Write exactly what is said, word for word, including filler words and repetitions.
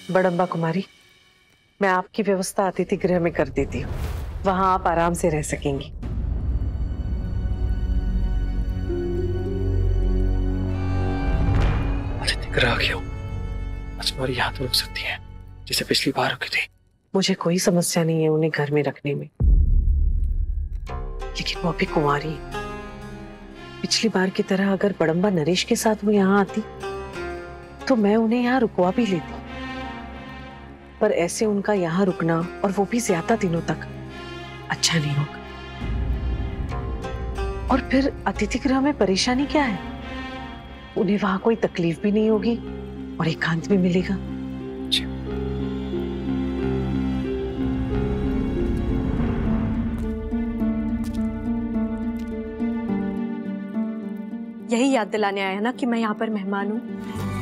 बड़म्बा कुमारी, मैं आपकी व्यवस्था अतिथि गृह में कर देती हूँ। वहां आप आराम से रह सकेंगी। अतिथि गृह क्यों? आज तुम्हारी यहाँ तो रुक सकती है जैसे पिछली बार रुकी थी। मुझे कोई समस्या नहीं है उन्हें घर में रखने में, लेकिन वो अभी कुंवारी है। पिछली बार की तरह अगर बड़म्बा नरेश के साथ वो यहाँ आती तो मैं उन्हें यहाँ रुकवा भी लेती, पर ऐसे उनका यहाँ रुकना और वो भी ज्यादा दिनों तक अच्छा नहीं होगा। और फिर अतिथि गृह में परेशानी क्या है? उन्हें वहां कोई तकलीफ भी नहीं होगी और एकांत भी मिलेगा। यही याद दिलाने आया ना कि मैं यहाँ पर मेहमान हूँ।